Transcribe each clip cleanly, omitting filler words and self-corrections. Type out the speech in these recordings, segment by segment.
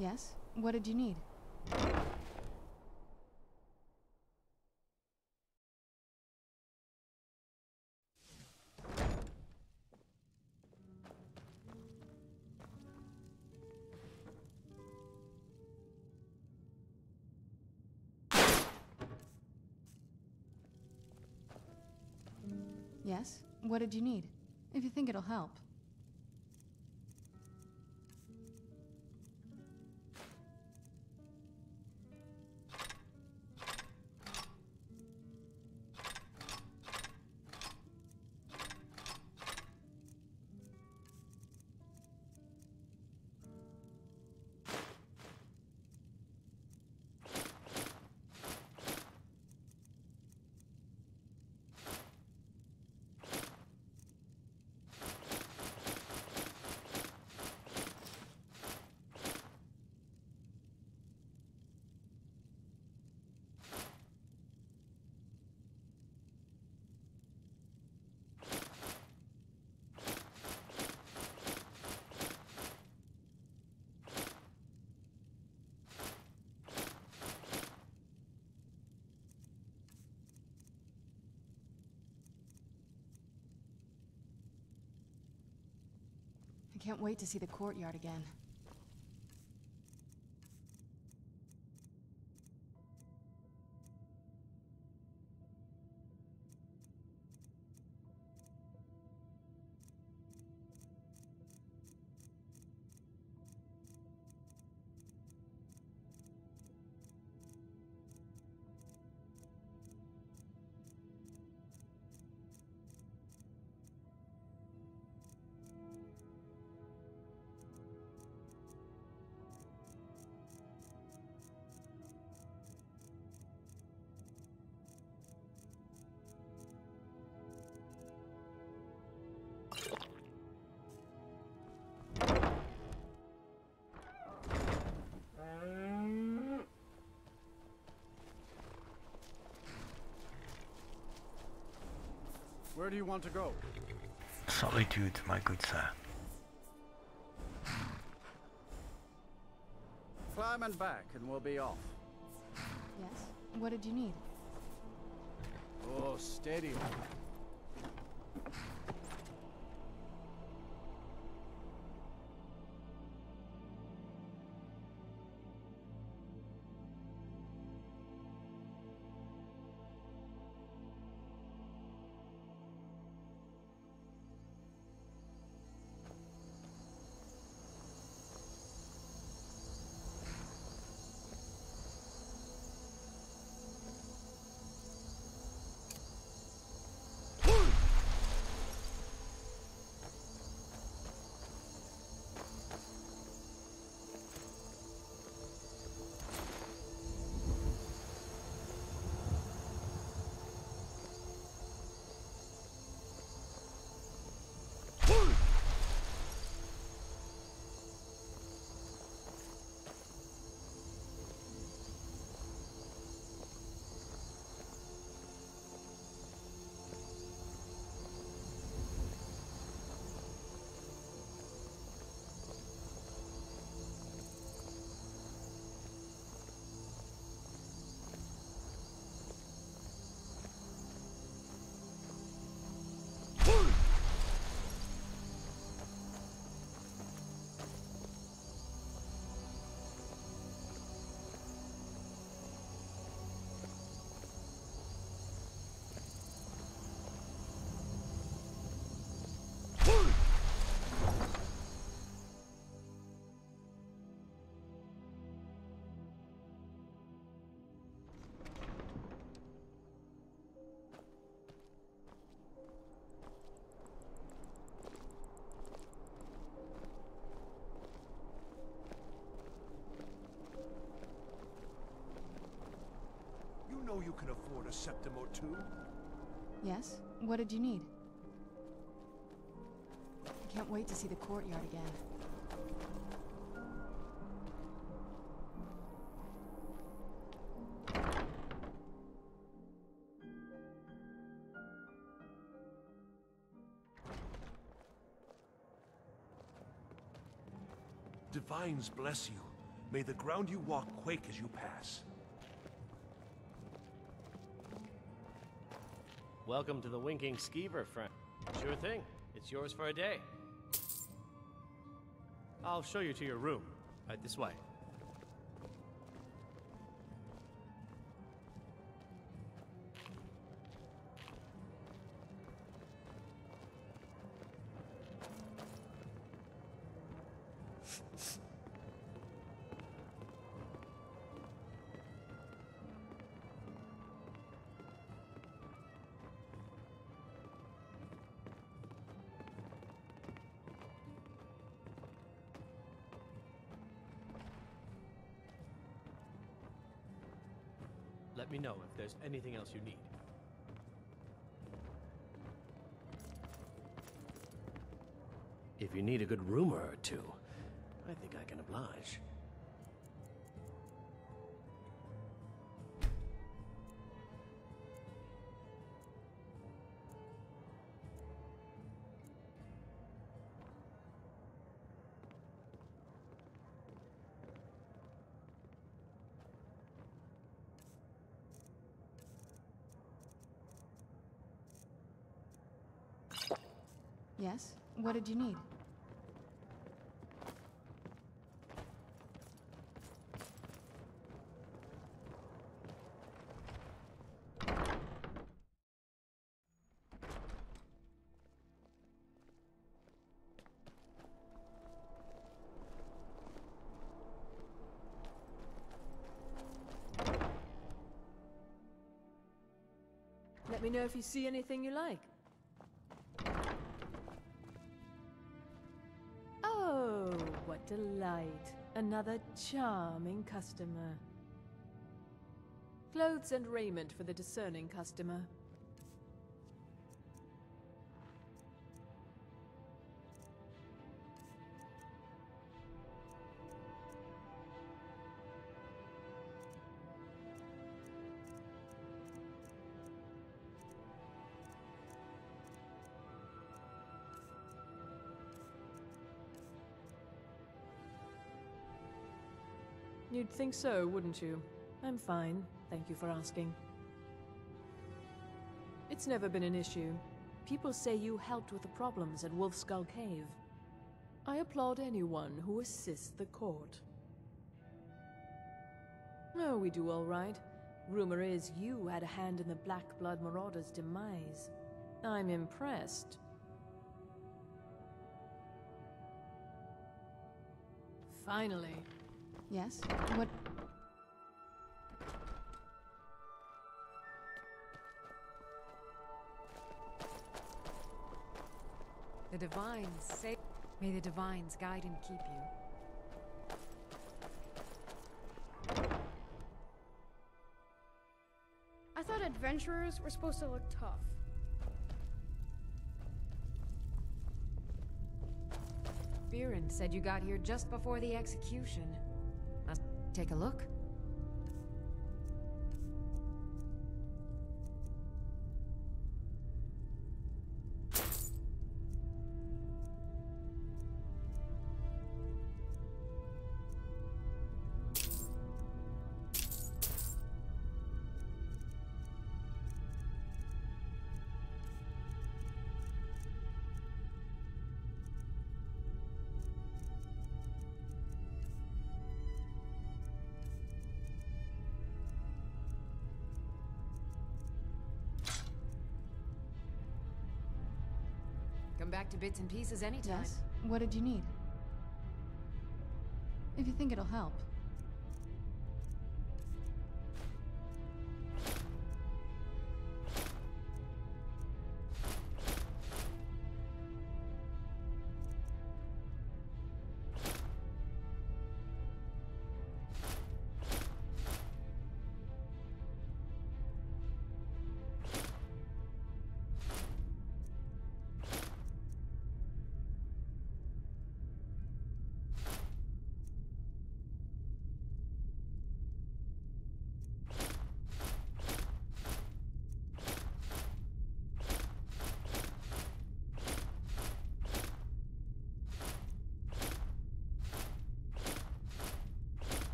Yes? What did you need? Yes? What did you need? If you think it'll help. I can't wait to see the courtyard again. Where do you want to go? Solitude, my good sir. Climb and back and we'll be off. Yes? What did you need? Oh, steady. You know you can afford a septim or two. Yes? What did you need? I can't wait to see the courtyard again. Divines bless you. May the ground you walk quake as you pass. Welcome to the Winking Skeever, friend. Sure thing. It's yours for a day. I'll show you to your room. Right this way. Let me know if there's anything else you need. If you need a good rumor or two, I think I can oblige. Yes? What did you need? Let me know if you see anything you like. Oh, what delight. Another charming customer. Clothes and raiment for the discerning customer. You'd think so, wouldn't you? I'm fine. Thank you for asking. It's never been an issue. People say you helped with the problems at Wolf Skull Cave. I applaud anyone who assists the court. Oh, we do all right. Rumor is you had a hand in the Black Blood Marauder's demise. I'm impressed. Finally. Yes? What? The Divines say, may the Divines guide and keep you. I thought adventurers were supposed to look tough. Viren said you got here just before the execution. Must take a look. Come back to bits and pieces anytime. Yes? What did you need? If you think it'll help.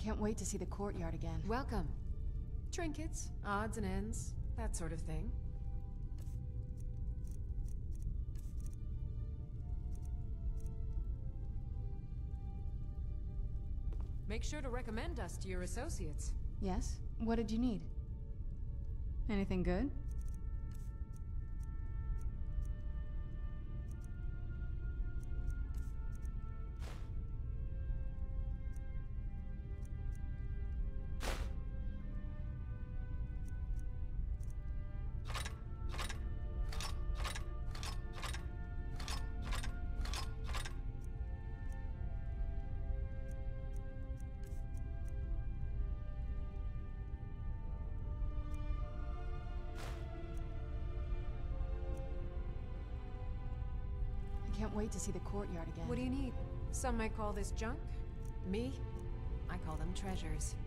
can't wait to see the courtyard again. Welcome. Trinkets, odds and ends, that sort of thing. Make sure to recommend us to your associates. Yes? What did you need? Anything good? I can't wait to see the courtyard again. What do you need? Some might call this junk. Me? I call them treasures.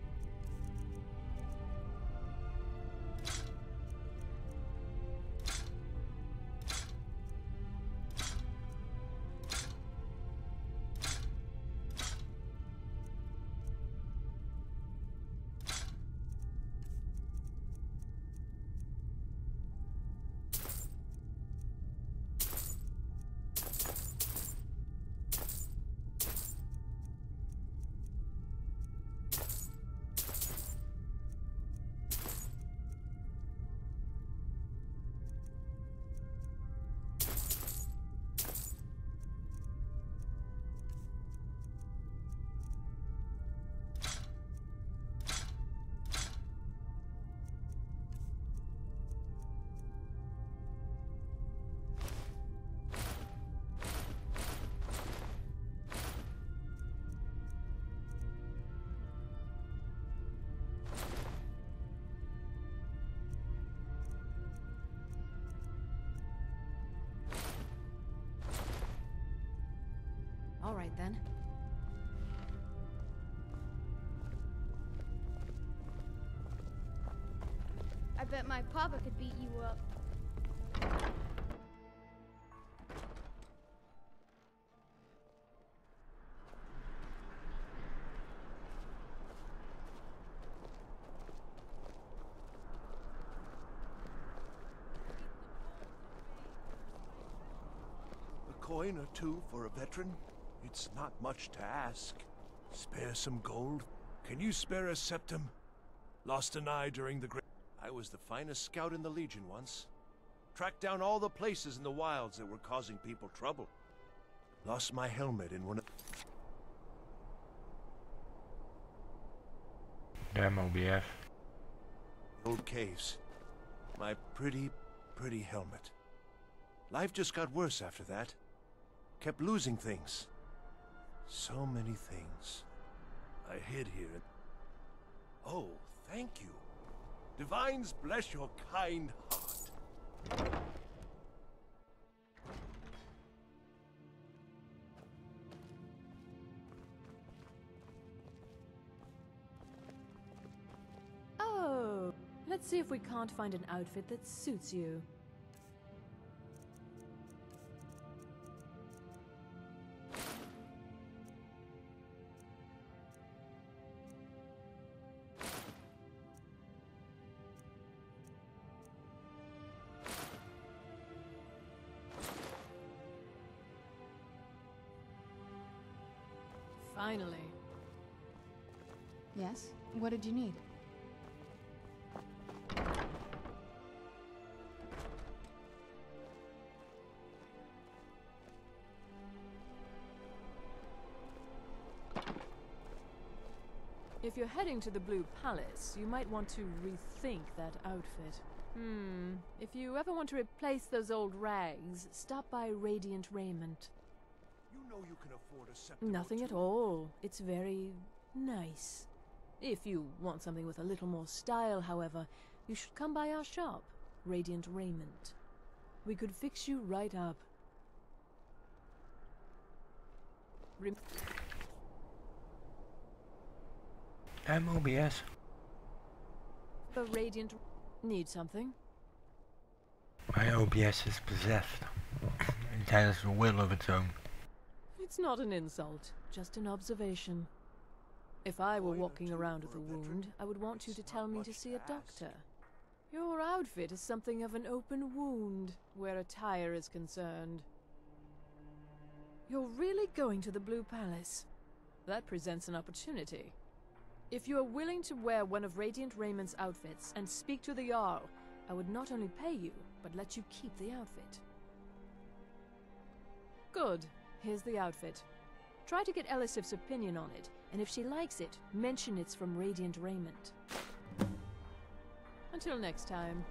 All right, then. I bet my papa could beat you up. A coin or two for a veteran? It's not much to ask. Spare some gold? Can you spare a septum? Lost an eye during the great... I was the finest scout in the Legion once. Tracked down all the places in the wilds that were causing people trouble. Lost my helmet in one of... Damn OBF. old caves. My pretty helmet. Life just got worse after that. Kept losing things. So many things. I hid here. Oh, thank you. Divines bless your kind heart. Oh, let's see if we can't find an outfit that suits you. Finally. Yes? What did you need? If you're heading to the Blue Palace, you might want to rethink that outfit. If you ever want to replace those old rags, stop by Radiant Raiment. You know you can afford a septum. Nothing at all. It's very nice. If you want something with a little more style, however, you should come by our shop, Radiant Raiment. We could fix you right up. Damn OBS. The Radiant... Need something? My OBS is possessed. It has a will of its own. It's not an insult, just an observation. If I were Coin or walking two around with for a a veteran? wound, I would want you to It's tell not me to much see to a ask. doctor. Your outfit is something of an open wound, where attire is concerned. You're really going to the Blue Palace. That presents an opportunity. If you are willing to wear one of Radiant Raymond's outfits and speak to the Jarl, I would not only pay you, but let you keep the outfit. Good. Here's the outfit. Try to get Elisif's opinion on it, and if she likes it, mention it's from Radiant Raymond. Until next time.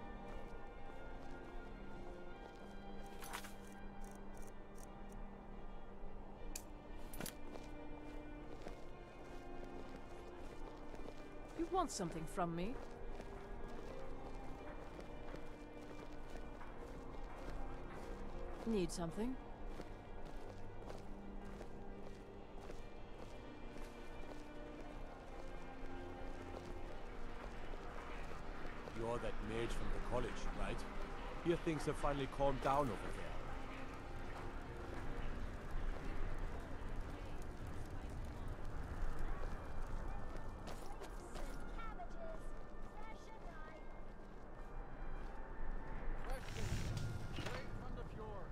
You want something from me? Need something? You're that mage from the college, right? Hear things have finally calmed down over there. Straight from the fjord.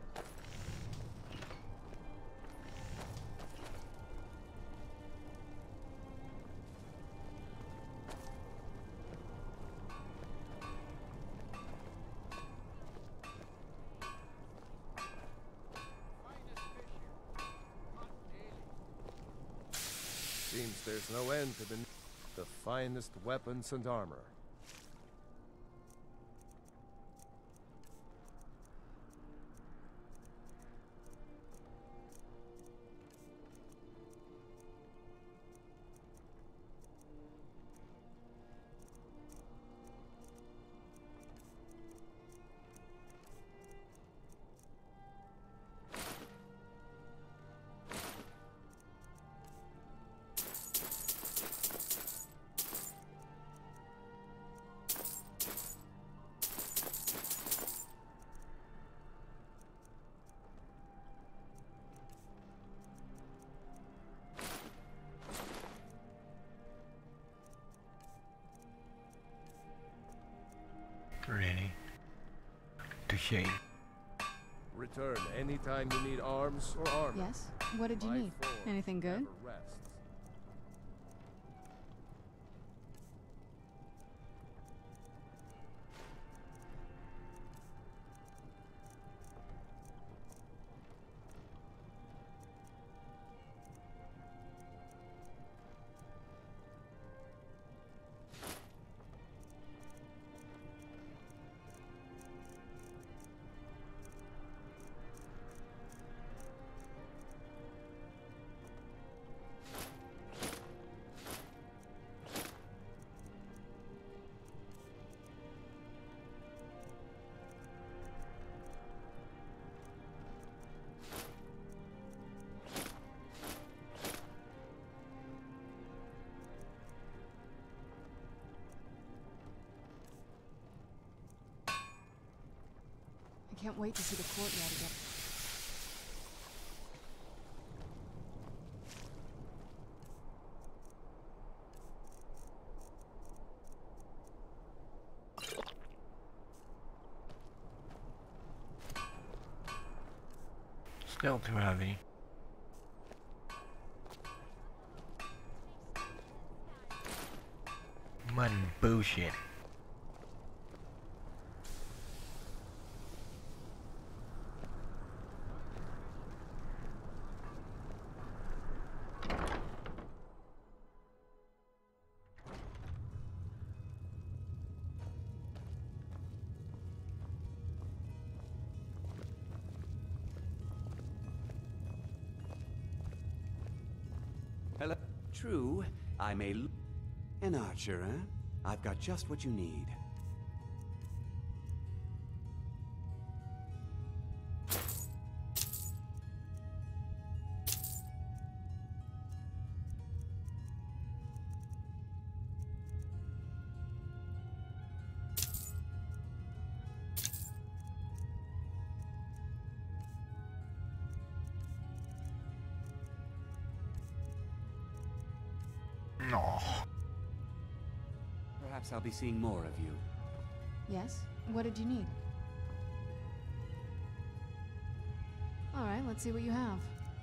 Finest fish here. Caught daily. Seems there's no end to the finest weapons and armor. Really? Touché. Return anytime you need arms or armor. Yes? What did you My need? form Anything good? never rests. I can't wait to see the courtyard again. Still too heavy. Mud and bullshit. Hello? True, I'm an archer, eh? I've got just what you need. No. Perhaps I'll be seeing more of you. Yes? What did you need? Alright, let's see what you have.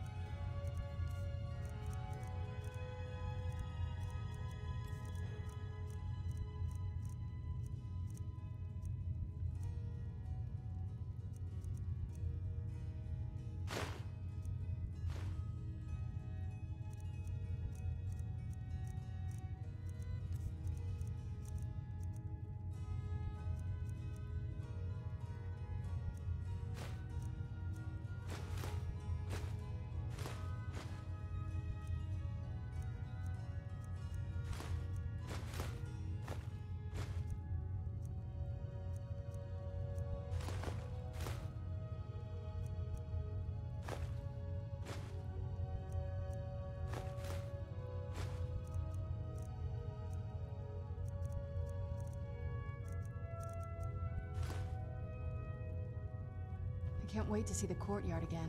I can't wait to see the courtyard again.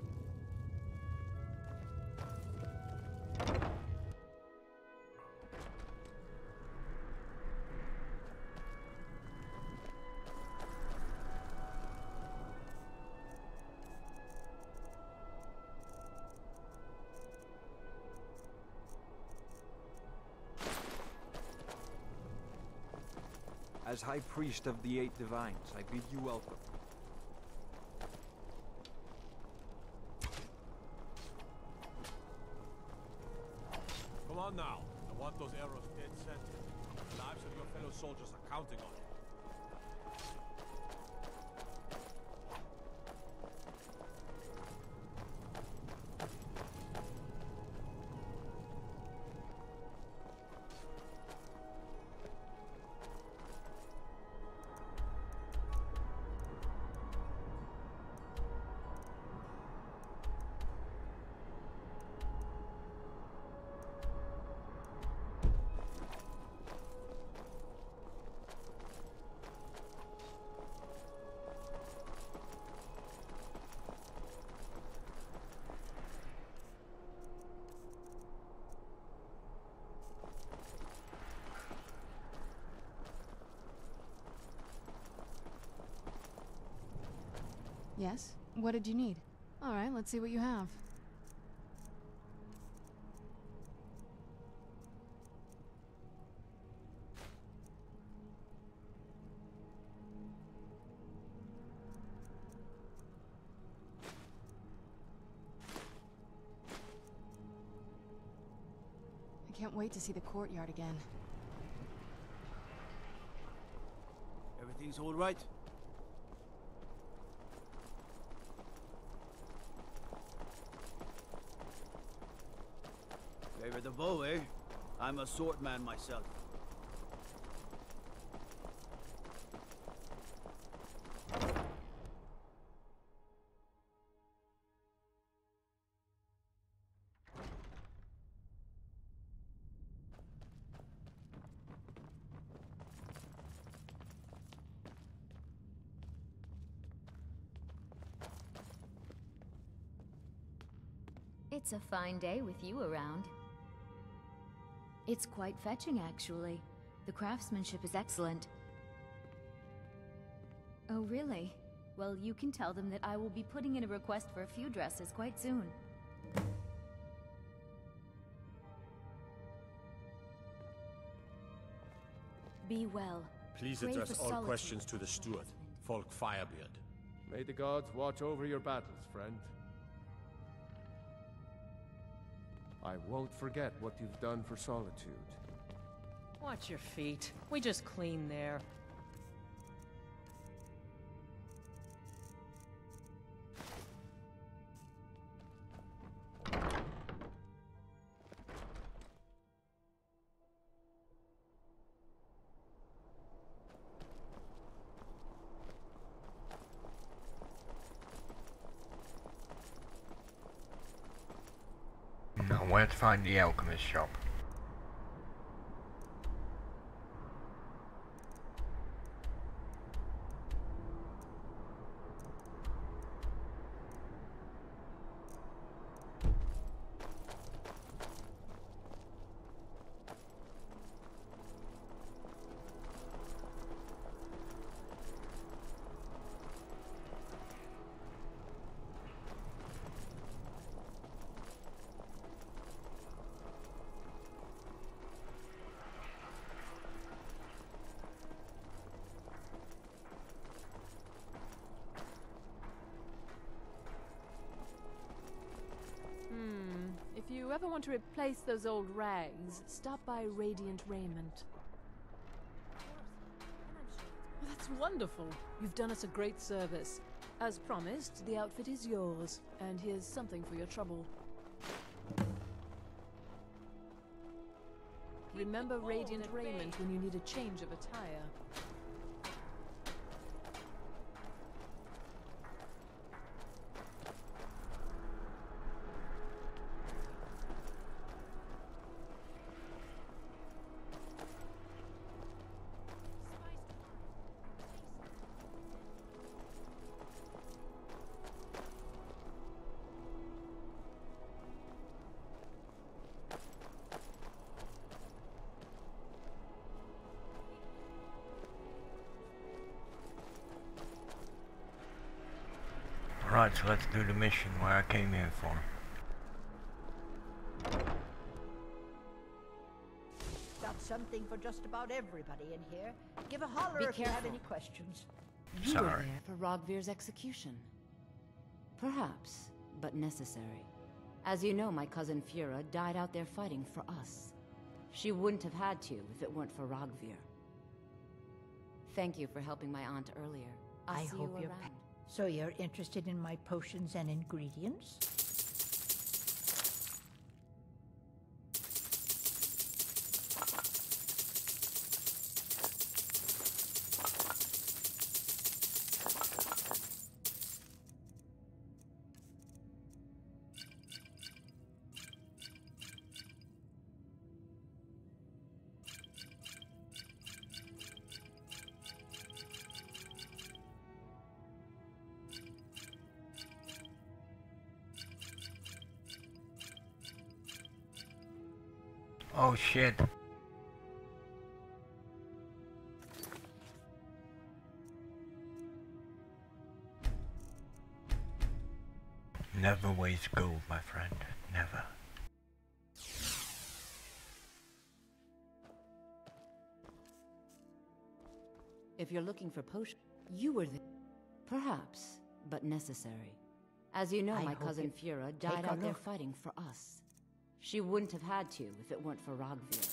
As High Priest of the Eight Divines, I bid you welcome. Come on now. I want those arrows dead center. The lives of your fellow soldiers are counting on it. Yes? What did you need? Alright, let's see what you have. I can't wait to see the courtyard again. Everything's all right? Favor the bow, eh? I'm a swordman myself. It's a fine day with you around. It's quite fetching, actually. The craftsmanship is excellent. Oh, really? Well, you can tell them that I will be putting in a request for a few dresses quite soon. Be well. Please Pray address for all solitude, questions to the steward, Folk Firebeard. May the gods watch over your battles, friend. I won't forget what you've done for Solitude. Watch your feet. We just clean there. Now, where to find the alchemist shop? you ever want to replace those old rags, stop by Radiant Raiment. Well, that's wonderful. You've done us a great service. As promised, the outfit is yours, and here's something for your trouble. Remember Radiant Raiment when you need a change of attire. Right, so let's do the mission where I came here for. Got something for just about everybody in here. Give a holler if you have any questions. You were there for Rogvir's execution. Perhaps, but necessary. As you know, my cousin Fura died out there fighting for us. She wouldn't have had to if it weren't for Rogvir. Thank you for helping my aunt earlier. I hope you're around. So you're interested in my potions and ingredients? Oh shit. Never waste gold, my friend. Never. If you're looking for potion, you were there. Perhaps, but necessary. As you know, my cousin Fura died out there fighting for us. She wouldn't have had to if it weren't for Rogvir.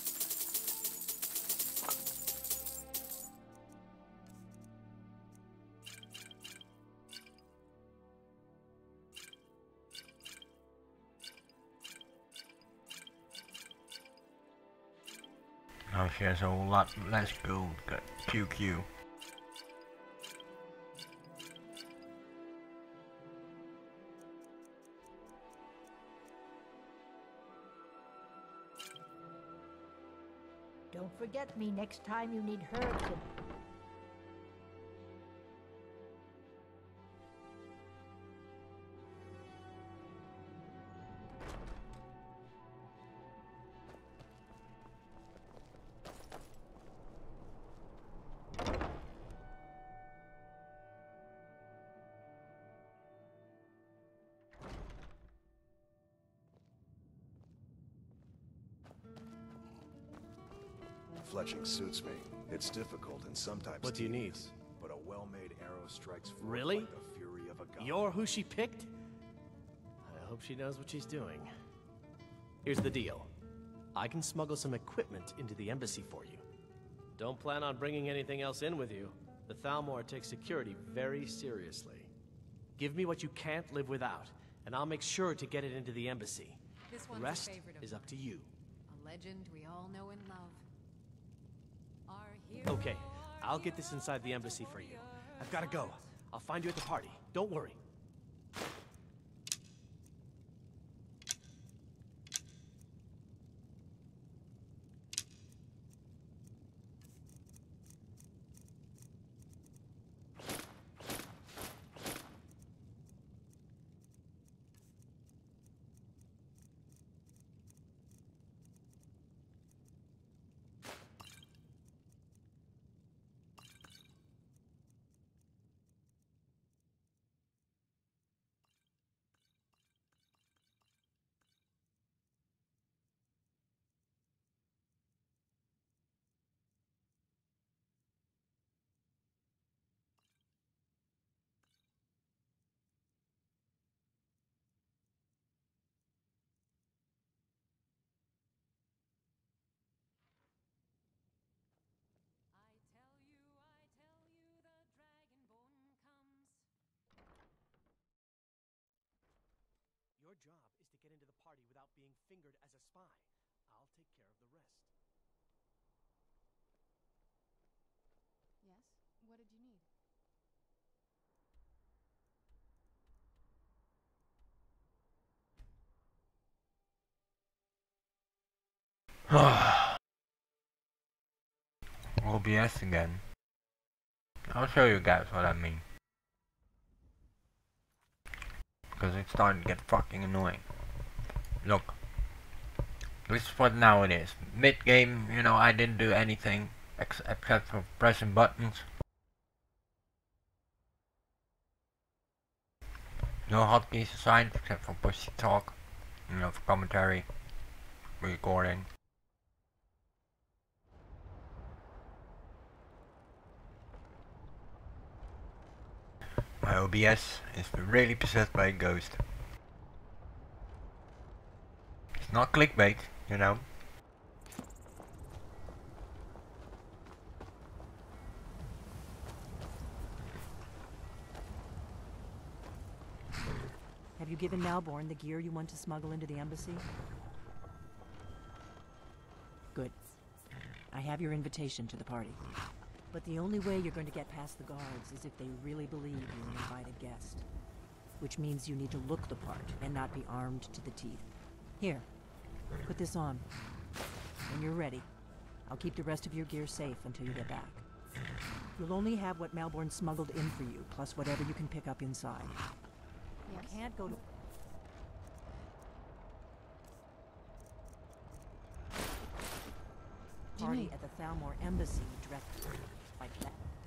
Now she has a whole lot less gold. Got QQ. Don't forget me next time you need herbs and... Fletching suits me. It's difficult and sometimes What do you need? tedious, but a well-made arrow strikes forth Really? like the fury of a god. You're who she picked? I hope she knows what she's doing. Here's the deal. I can smuggle some equipment into the embassy for you. Don't plan on bringing anything else in with you. The Thalmor takes security very seriously. Give me what you can't live without, and I'll make sure to get it into the embassy. This The one's rest a favorite of is up to you. A legend we all know and love. Okay, I'll get this inside the embassy for you. I've gotta go. I'll find you at the party. Don't worry. job is to get into the party without being fingered as a spy. I'll take care of the rest. Yes? What did you need? OBS again. I'll show you guys what I mean. Because it's starting to get fucking annoying. Look. This is what now it is. Mid-game, you know, I didn't do anything except for pressing buttons. No hotkeys assigned except for push to talk. You know, for commentary. Recording. My OBS is really possessed by a ghost. It's not clickbait, you know. Have you given Malborn the gear you want to smuggle into the embassy? Good. I have your invitation to the party. But the only way you're going to get past the guards is if they really believe you're an invited guest. Which means you need to look the part and not be armed to the teeth. Here, put this on. When you're ready, I'll keep the rest of your gear safe until you get back. You'll only have what Malborn smuggled in for you, plus whatever you can pick up inside. Yes? You can't go to... party at the Thalmor Embassy directly like that.